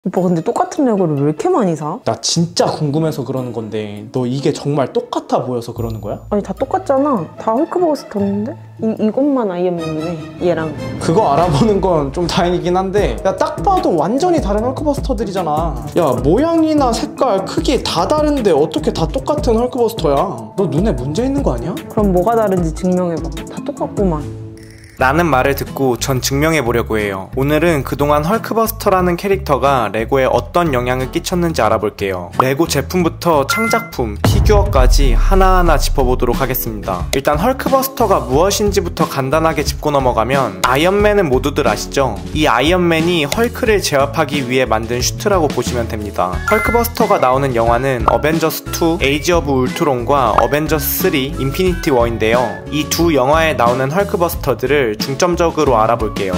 오빠 근데 똑같은 레고를 왜 이렇게 많이 사? 나 진짜 궁금해서 그러는 건데 너 이게 정말 똑같아 보여서 그러는 거야? 아니 다 똑같잖아. 다 헐크버스터인데? 이것만 아이언맨이네 얘랑. 그거 알아보는 건 좀 다행이긴 한데 야 딱 봐도 완전히 다른 헐크버스터들이잖아. 야 모양이나 색깔 크기 다 다른데 어떻게 다 똑같은 헐크버스터야? 너 눈에 문제 있는 거 아니야? 그럼 뭐가 다른지 증명해봐. 다 똑같구만. 라는 말을 듣고 전 증명해 보려고 해요. 오늘은 그동안 헐크버스터라는 캐릭터가 레고에 어떤 영향을 끼쳤는지 알아볼게요. 레고 제품부터 창작품, 피규어까지 하나하나 짚어보도록 하겠습니다. 일단 헐크버스터가 무엇인지부터 간단하게 짚고 넘어가면 아이언맨은 모두들 아시죠? 이 아이언맨이 헐크를 제압하기 위해 만든 슈트라고 보시면 됩니다. 헐크버스터가 나오는 영화는 어벤져스2 에이지 오브 울트론과 어벤져스3 인피니티 워인데요. 이 두 영화에 나오는 헐크버스터들을 중점적으로 알아볼게요.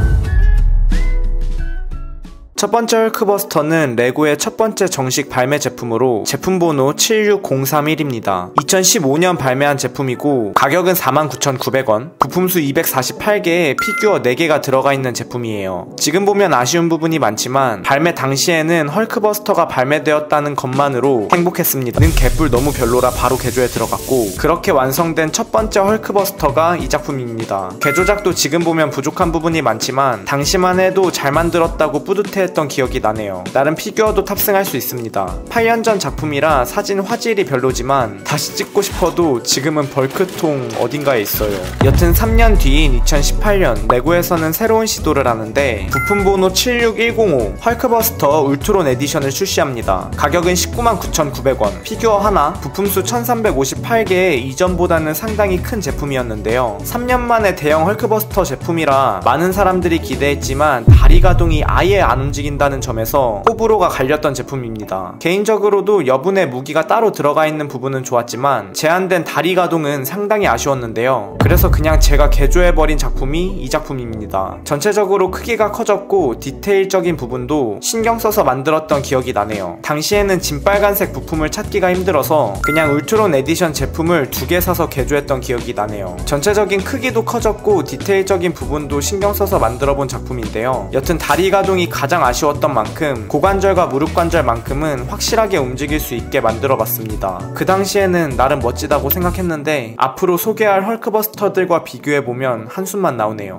첫 번째 헐크버스터는 레고의 첫 번째 정식 발매 제품으로 제품 번호 76031입니다. 2015년 발매한 제품이고 가격은 49,900원, 부품수 248개에 피규어 4개가 들어가 있는 제품이에요. 지금 보면 아쉬운 부분이 많지만 발매 당시에는 헐크버스터가 발매되었다는 것만으로 행복했습니다. 는 개뿔 너무 별로라 바로 개조에 들어갔고 그렇게 완성된 첫 번째 헐크버스터가 이 작품입니다. 개조작도 지금 보면 부족한 부분이 많지만 당시만 해도 잘 만들었다고 뿌듯해 했던 기억이 나네요. 나름 피규어도 탑승할 수 있습니다. 8년 전 작품이라 사진 화질이 별로지만 다시 찍고 싶어도 지금은 벌크통 어딘가에 있어요. 여튼 3년 뒤인 2018년 레고에서는 새로운 시도를 하는데 부품 번호 76105 헐크버스터 울트론 에디션을 출시합니다. 가격은 199,900원, 피규어 하나, 부품수 1358개에 이전보다는 상당히 큰 제품이었는데요. 3년 만에 대형 헐크버스터 제품이라 많은 사람들이 기대했지만 다리 가동이 아예 안 움직인다는 점에서 호불호가 갈렸던 제품입니다. 개인적으로도 여분의 무기가 따로 들어가 있는 부분은 좋았지만 제한된 다리 가동은 상당히 아쉬웠는데요. 그래서 그냥 제가 개조해버린 작품이 이 작품입니다. 전체적으로 크기가 커졌고 디테일적인 부분도 신경 써서 만들었던 기억이 나네요. 당시에는 진빨간색 부품을 찾기가 힘들어서 그냥 울트론 에디션 제품을 2개 사서 개조했던 기억이 나네요. 전체적인 크기도 커졌고 디테일적인 부분도 신경 써서 만들어본 작품인데요. 여튼 다리 가동이 가장 아쉬웠던 만큼 고관절과 무릎관절만큼은 확실하게 움직일 수 있게 만들어봤습니다. 그 당시에는 나름 멋지다고 생각했는데 앞으로 소개할 헐크버스터들과 비교해보면 한숨만 나오네요.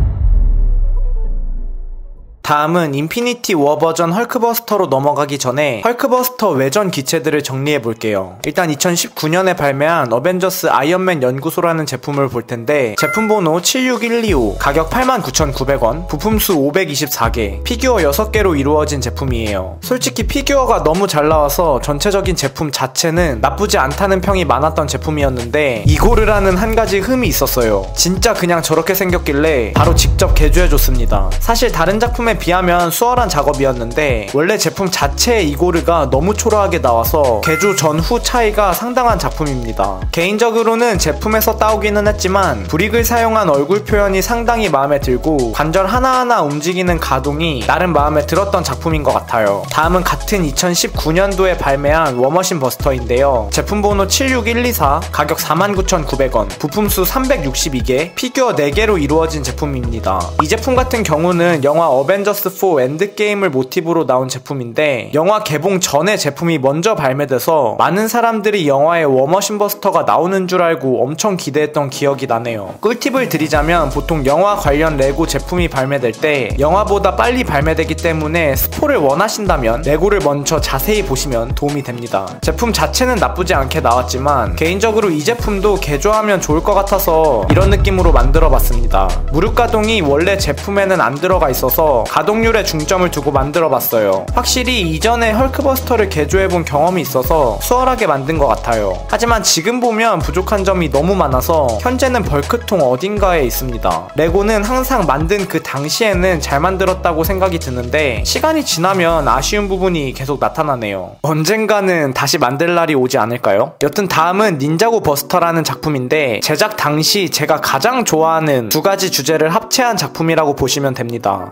다음은 인피니티 워 버전 헐크버스터로 넘어가기 전에 헐크버스터 외전 기체들을 정리해볼게요. 일단 2019년에 발매한 어벤져스 아이언맨 연구소라는 제품을 볼텐데 제품 번호 76125 가격 89,900원, 부품수 524개, 피규어 6개로 이루어진 제품이에요. 솔직히 피규어가 너무 잘 나와서 전체적인 제품 자체는 나쁘지 않다는 평이 많았던 제품이었는데 이고르라는 한 가지 흠이 있었어요. 진짜 그냥 저렇게 생겼길래 바로 직접 개조해줬습니다. 사실 다른 작품에 비하면 수월한 작업이었는데 원래 제품 자체의 이고르가 너무 초라하게 나와서 개조 전후 차이가 상당한 작품입니다. 개인적으로는 제품에서 따오기는 했지만 브릭을 사용한 얼굴 표현이 상당히 마음에 들고 관절 하나하나 움직이는 가동이 나름 마음에 들었던 작품인 것 같아요. 다음은 같은 2019년도에 발매한 워머신 버스터인데요. 제품 번호 76124 가격 49,900원, 부품수 362개, 피규어 4개로 이루어진 제품입니다. 이 제품 같은 경우는 영화 어벤져스4 엔드게임을 모티브로 나온 제품인데 영화 개봉 전에 제품이 먼저 발매돼서 많은 사람들이 영화에 워머신 버스터가 나오는 줄 알고 엄청 기대했던 기억이 나네요. 꿀팁을 드리자면 보통 영화 관련 레고 제품이 발매될 때 영화보다 빨리 발매되기 때문에 스포를 원하신다면 레고를 먼저 자세히 보시면 도움이 됩니다. 제품 자체는 나쁘지 않게 나왔지만 개인적으로 이 제품도 개조하면 좋을 것 같아서 이런 느낌으로 만들어봤습니다. 무릎 가동이 원래 제품에는 안 들어가 있어서 가동률에 중점을 두고 만들어봤어요. 확실히 이전에 헐크버스터를 개조해본 경험이 있어서 수월하게 만든 것 같아요. 하지만 지금 보면 부족한 점이 너무 많아서 현재는 벌크통 어딘가에 있습니다. 레고는 항상 만든 그 당시에는 잘 만들었다고 생각이 드는데 시간이 지나면 아쉬운 부분이 계속 나타나네요. 언젠가는 다시 만들 날이 오지 않을까요? 여튼 다음은 닌자고 버스터라는 작품인데 제작 당시 제가 가장 좋아하는 두 가지 주제를 합체한 작품이라고 보시면 됩니다. 등 뒤에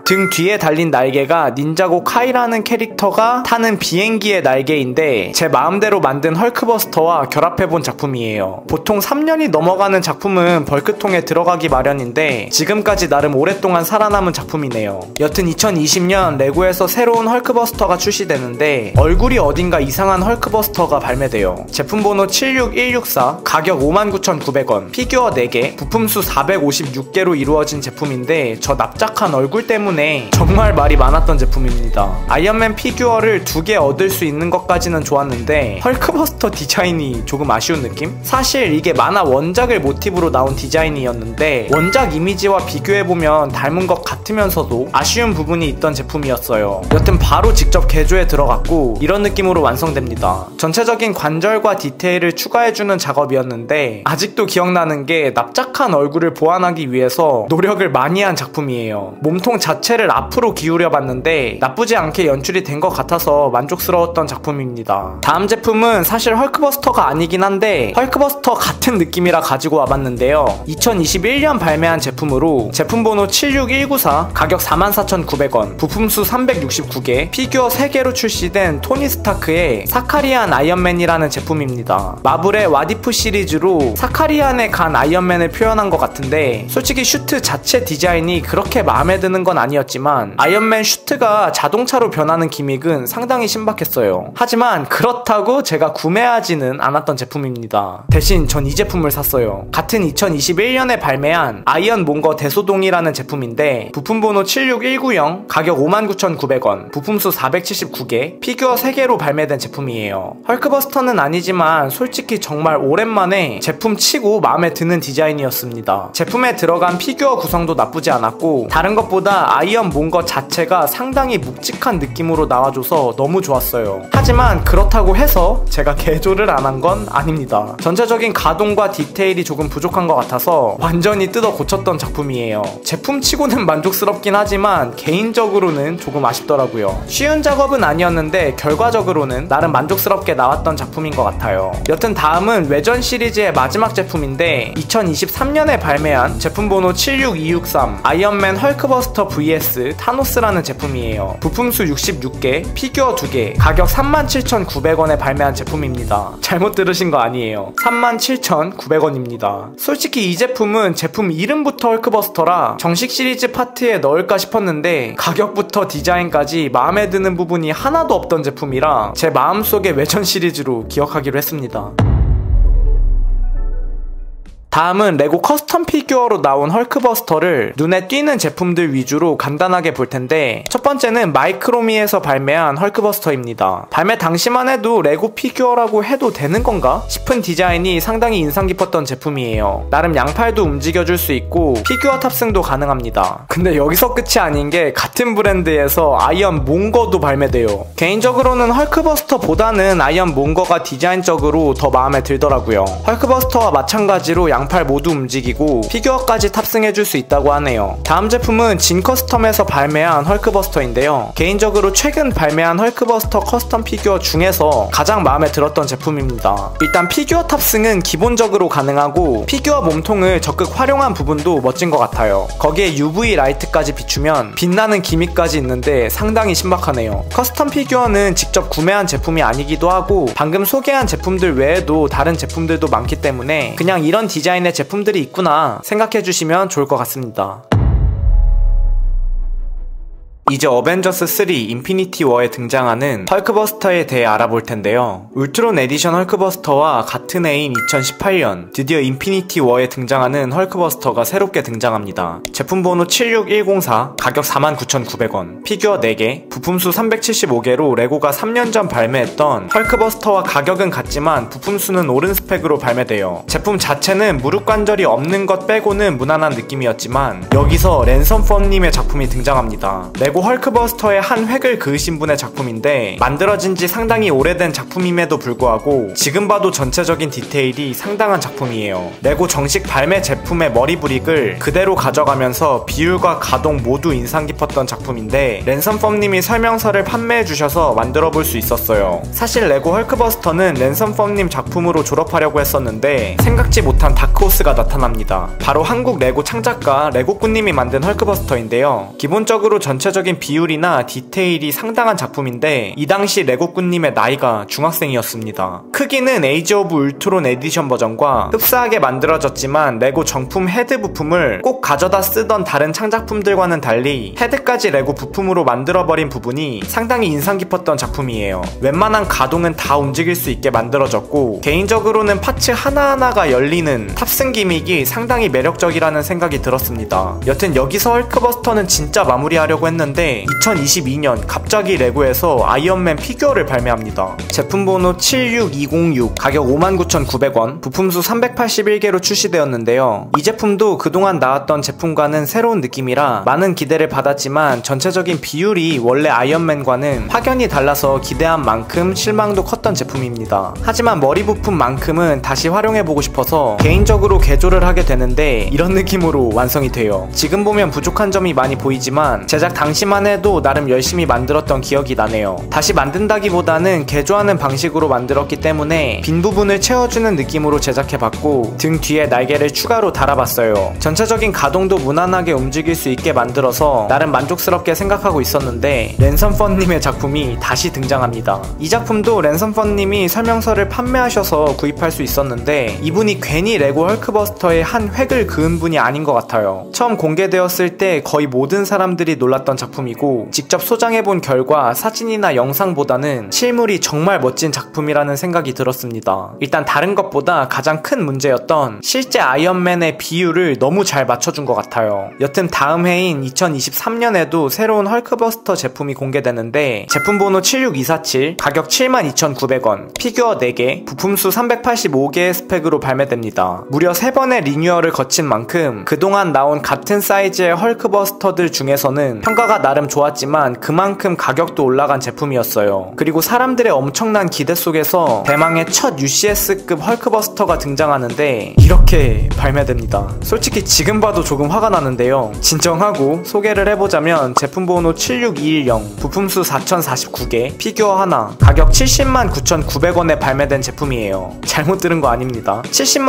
위에 달린 날개가 닌자고 카이라는 캐릭터가 타는 비행기의 날개인데 제 마음대로 만든 헐크버스터와 결합해본 작품이에요. 보통 3년이 넘어가는 작품은 벌크통에 들어가기 마련인데 지금까지 나름 오랫동안 살아남은 작품이네요. 여튼 2020년 레고에서 새로운 헐크버스터가 출시되는데 얼굴이 어딘가 이상한 헐크버스터가 발매돼요. 제품번호 76164, 가격 59,900원, 피규어 4개, 부품수 456개로 이루어진 제품인데 저 납작한 얼굴 때문에 정말 말이 많았던 제품입니다. 아이언맨 피규어를 2개 얻을 수 있는 것까지는 좋았는데 헐크버스터 디자인이 조금 아쉬운 느낌? 사실 이게 만화 원작을 모티브로 나온 디자인이었는데 원작 이미지와 비교해보면 닮은 것 같으면서도 아쉬운 부분이 있던 제품이었어요. 여튼 바로 직접 개조에 들어갔고 이런 느낌으로 완성됩니다. 전체적인 관절과 디테일을 추가해주는 작업이었는데 아직도 기억나는 게 납작한 얼굴을 보완하기 위해서 노력을 많이 한 작품이에요. 몸통 자체를 앞으로 기울여봤는데 나쁘지 않게 연출이 된 것 같아서 만족스러웠던 작품입니다. 다음 제품은 사실 헐크버스터가 아니긴 한데 헐크버스터 같은 느낌이라 가지고 와봤는데요. 2021년 발매한 제품으로 제품번호 76194, 가격 44,900원, 부품수 369개, 피규어 3개로 출시된 토니 스타크의 사카리안 아이언맨이라는 제품입니다. 마블의 왓이프 시리즈로 사카리안에 간 아이언맨을 표현한 것 같은데 솔직히 슈트 자체 디자인이 그렇게 마음에 드는 건 아니었지만 아이언맨 슈트가 자동차로 변하는 기믹은 상당히 신박했어요. 하지만 그렇다고 제가 구매하지는 않았던 제품입니다. 대신 전 이 제품을 샀어요. 같은 2021년에 발매한 아이언 몽거 대소동이라는 제품인데 부품번호 76190, 가격 59,900원, 부품수 479개, 피규어 3개로 발매된 제품이에요. 헐크버스터는 아니지만 솔직히 정말 오랜만에 제품 치고 마음에 드는 디자인이었습니다. 제품에 들어간 피규어 구성도 나쁘지 않았고 다른 것보다 아이언 몽거 자체가 상당히 묵직한 느낌으로 나와줘서 너무 좋았어요. 하지만 그렇다고 해서 제가 개조를 안 한 건 아닙니다. 전체적인 가동과 디테일이 조금 부족한 것 같아서 완전히 뜯어 고쳤던 작품이에요. 제품치고는 만족스럽긴 하지만 개인적으로는 조금 아쉽더라고요. 쉬운 작업은 아니었는데 결과적으로는 나름 만족스럽게 나왔던 작품인 것 같아요. 여튼 다음은 외전 시리즈의 마지막 제품인데 2023년에 발매한 제품번호 76263 아이언맨 헐크버스터 vs 타노스라는 제품이에요. 부품수 66개, 피규어 2개, 가격 37,900원에 발매한 제품입니다. 잘못 들으신 거 아니에요. 37,900원입니다. 솔직히 이 제품은 제품 이름부터 헐크버스터라 정식 시리즈 파트에 넣을까 싶었는데 가격부터 디자인까지 마음에 드는 부분이 하나도 없던 제품이라 제 마음속의 외전 시리즈로 기억하기로 했습니다. 다음은 레고 커스텀 피규어로 나온 헐크버스터를 눈에 띄는 제품들 위주로 간단하게 볼 텐데 첫 번째는 마이크로미에서 발매한 헐크버스터입니다. 발매 당시만 해도 레고 피규어라고 해도 되는 건가 싶은 디자인이 상당히 인상 깊었던 제품이에요. 나름 양팔도 움직여줄 수 있고 피규어 탑승도 가능합니다. 근데 여기서 끝이 아닌 게 같은 브랜드에서 아이언 몽거도 발매돼요. 개인적으로는 헐크버스터보다는 아이언 몽거가 디자인적으로 더 마음에 들더라고요. 헐크버스터와 마찬가지로 양팔 모두 움직이고 피규어까지 탑승해줄 수 있다고 하네요. 다음 제품은 진 커스텀에서 발매한 헐크버스터인데요. 개인적으로 최근 발매한 헐크버스터 커스텀 피규어 중에서 가장 마음에 들었던 제품입니다. 일단 피규어 탑승은 기본적으로 가능하고 피규어 몸통을 적극 활용한 부분도 멋진 것 같아요. 거기에 UV 라이트까지 비추면 빛나는 기믹까지 있는데 상당히 신박하네요. 커스텀 피규어는 직접 구매한 제품이 아니기도 하고 방금 소개한 제품들 외에도 다른 제품들도 많기 때문에 그냥 이런 디자인의 제품들이 있구나 생각해주시면 좋을 것 같습니다. 이제 어벤져스 3 인피니티 워에 등장하는 헐크버스터에 대해 알아볼 텐데요. 울트론 에디션 헐크버스터와 같은 해인 2018년 드디어 인피니티 워에 등장하는 헐크버스터가 새롭게 등장합니다. 제품번호 76104, 가격 49,900원, 피규어 4개, 부품수 375개로 레고가 3년 전 발매했던 헐크버스터와 가격은 같지만 부품수는 오른 스펙으로 발매돼요. 제품 자체는 무릎 관절이 없는 것 빼고는 무난한 느낌이었지만 여기서 랜선 펌님의 작품이 등장합니다. 레고 헐크버스터의 한 획을 그으신 분의 작품인데 만들어진 지 상당히 오래된 작품임에도 불구하고 지금 봐도 전체적인 디테일이 상당한 작품이에요. 레고 정식 발매 제품의 머리 브릭을 그대로 가져가면서 비율과 가동 모두 인상 깊었던 작품인데 랜선 펌님이 설명서를 판매해 주셔서 만들어 볼 수 있었어요. 사실 레고 헐크버스터는 랜선 펌님 작품으로 졸업하려고 했었는데 생각지 못한 다크호스가 나타납니다. 바로 한국 레고 창작가 레고꾼님이 만든 헐크버스터인데요. 기본적으로 전체적인 전체적인 비율이나 디테일이 상당한 작품인데 이 당시 레고꾼님의 나이가 중학생이었습니다. 크기는 에이지 오브 울트론 에디션 버전과 흡사하게 만들어졌지만 레고 정품 헤드 부품을 꼭 가져다 쓰던 다른 창작품들과는 달리 헤드까지 레고 부품으로 만들어버린 부분이 상당히 인상 깊었던 작품이에요. 웬만한 가동은 다 움직일 수 있게 만들어졌고 개인적으로는 파츠 하나하나가 열리는 탑승 기믹이 상당히 매력적이라는 생각이 들었습니다. 여튼 여기서 헐크버스터는 진짜 마무리하려고 했는데 2022년 갑자기 레고에서 아이언맨 피규어를 발매합니다. 제품 번호 76206, 가격 59,900원, 부품수 381개로 출시되었는데요. 이 제품도 그동안 나왔던 제품과는 새로운 느낌이라 많은 기대를 받았지만 전체적인 비율이 원래 아이언맨과는 확연히 달라서 기대한 만큼 실망도 컸던 제품입니다. 하지만 머리 부품만큼은 다시 활용해보고 싶어서 개인적으로 개조를 하게 되는데 이런 느낌으로 완성이 돼요. 지금 보면 부족한 점이 많이 보이지만 제작 당시만 해도 나름 열심히 만들었던 기억이 나네요. 다시 만든다기보다는 개조하는 방식으로 만들었기 때문에 빈 부분을 채워주는 느낌으로 제작해봤고 등 뒤에 날개를 추가로 달아봤어요. 전체적인 가동도 무난하게 움직일 수 있게 만들어서 나름 만족스럽게 생각하고 있었는데 랜선펀님의 작품이 다시 등장합니다. 이 작품도 랜선펀님이 설명서를 판매하셔서 구입할 수 있었는데 이분이 괜히 레고 헐크버스터의 한 획을 그은 분이 아닌 것 같아요. 처음 공개되었을 때 거의 모든 사람들이 놀랐던 작품이고 직접 소장해본 결과 사진이나 영상보다는 실물이 정말 멋진 작품이라는 생각이 들었습니다. 일단 다른 것보다 가장 큰 문제였던 실제 아이언맨의 비율을 너무 잘 맞춰준 것 같아요. 여튼 다음 해인 2023년에도 새로운 헐크버스터 제품이 공개되는데 제품 번호 76247, 가격 72,900원, 피규어 4개, 부품수 385개의 스펙으로 발매됩니다. 무려 3번의 리뉴얼을 거친 만큼 그동안 나온 같은 사이즈의 헐크버스터들 중에서는 평가가 나름 좋았지만 그만큼 가격도 올라간 제품이었어요. 그리고 사람들의 엄청난 기대 속에서 대망의 첫 UCS급 헐크버스터가 등장하는데 이렇게 발매됩니다. 솔직히 지금 봐도 조금 화가 나는데요. 진정하고 소개를 해보자면 제품 번호 76210, 부품수 4049개, 피규어 하나, 가격 709,900원에 발매된 제품이에요. 잘못 들은 거 아닙니다.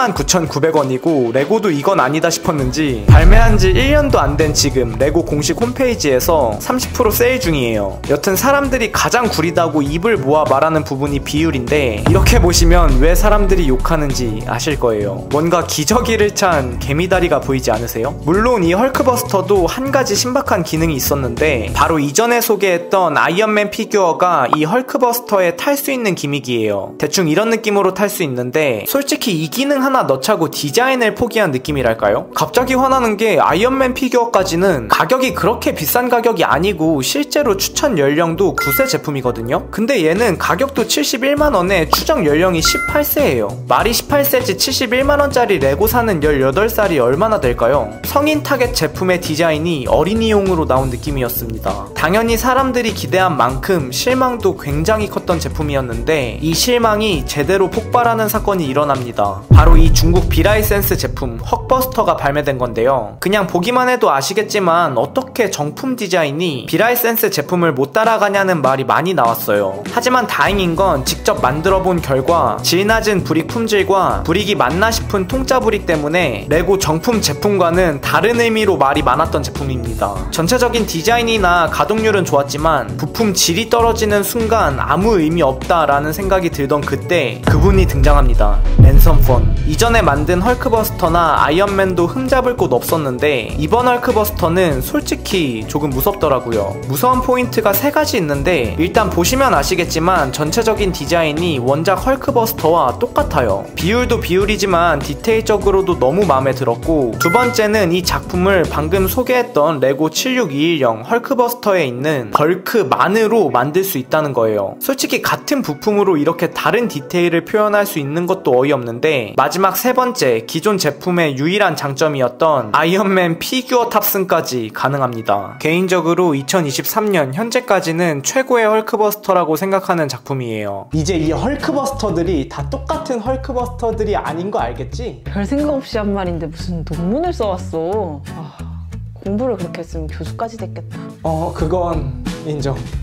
709,900원이고 레고도 이건 아니다 싶었는지 발매한 지 1년도 안 된 지금 레고 공식 홈페이지에서 30% 세일 중이에요. 여튼 사람들이 가장 구리다고 입을 모아 말하는 부분이 비율인데 이렇게 보시면 왜 사람들이 욕하는지 아실 거예요. 뭔가 기저귀를 찬 개미다리가 보이지 않으세요? 물론 이 헐크버스터도 한 가지 신박한 기능이 있었는데 바로 이전에 소개했던 아이언맨 피규어가 이 헐크버스터에 탈 수 있는 기믹이에요. 대충 이런 느낌으로 탈 수 있는데 솔직히 이 기능 하나 넣자고 디자인을 포기한 느낌이랄까요? 갑자기 화나는 게 아이언맨 피규어까지는 가격이 그렇게 비싼 가격이 아니고 실제로 추천 연령도 9세 제품이거든요? 근데 얘는 가격도 71만원에 추정 연령이 18세예요. 말이 18세지 71만원짜리 레고 사는 18살이 얼마나 될까요? 성인 타겟 제품의 디자인이 어린이용으로 나온 느낌이었습니다. 당연히 사람들이 기대한 만큼 실망도 굉장히 컸던 제품이었는데 이 실망이 제대로 폭발하는 사건이 일어납니다. 바로 이 중국 비라이센스 제품 헉버스터가 발매된 건데요. 그냥 보기만 해도 아시겠지만 어떻게 정품 디자인이 비라이센스 제품을 못 따라가냐는 말이 많이 나왔어요. 하지만 다행인 건 직접 만들어 본 결과 질 낮은 브릭 품질과 브릭이 맞나 싶은 통짜 브릭 때문에 레고 정품 제품과는 다른 의미로 말이 많았던 제품입니다. 전체적인 디자인이나 가동률은 좋았지만 부품 질이 떨어지는 순간 아무 의미 없다라는 생각이 들던 그때 그분이 등장합니다. 랜선펀. 이전에 만든 헐크버스터나 아이언맨도 흠잡을 곳 없었는데 이번 헐크버스터는 솔직히 조금 무섭더라고요. 무서운 포인트가 3가지 있는데 일단 보시면 아시겠지만 전체적인 디자인이 원작 헐크버스터와 똑같아요. 비율도 비율이지만 디테일적으로도 너무 마음에 들었고 두 번째는 이 작품을 방금 소개했던 레고 76210 헐크버스터에 있는 벌크만으로 만들 수 있다는 거예요. 솔직히 같은 부품으로 이렇게 다른 디테일을 표현할 수 있는 것도 어이없는데 마지막 세 번째 기존 제품의 유일한 장점이었던 아이언맨 피규어 탑승까지 가능합니다. 개인적으로 2023년 현재까지는 최고의 헐크버스터라고 생각하는 작품이에요. 이제 이 헐크버스터들이 다 똑같은 헐크버스터들이 아닌 거 알겠지? 별 생각 없이 한 말인데 무슨 논문을 써왔어. 공부를 그렇게 했으면 교수까지 됐겠다. 그건 인정.